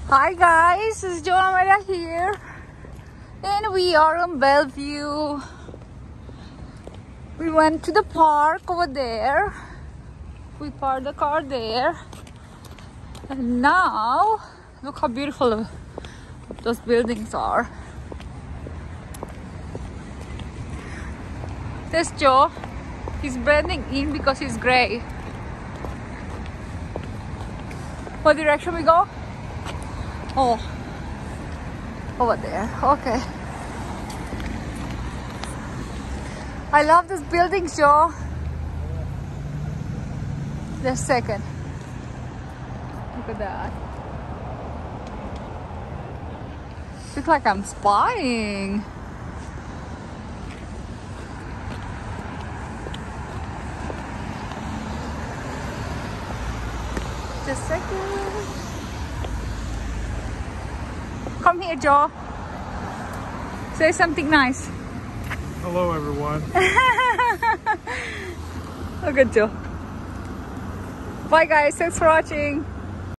Hi guys, it's Joanna here, and we are in Bellevue. We went to the park over there. We parked the car there, and now look how beautiful those buildings are. There's Joe. He's blending in because he's gray. What direction we go? Oh, over there. Okay. I love this building, Joe. Just a second. Look at that. Looks like I'm spying. Just a second. Come here, Joe. Say something nice. Hello, everyone. Look at Joe. Bye, guys. Thanks for watching.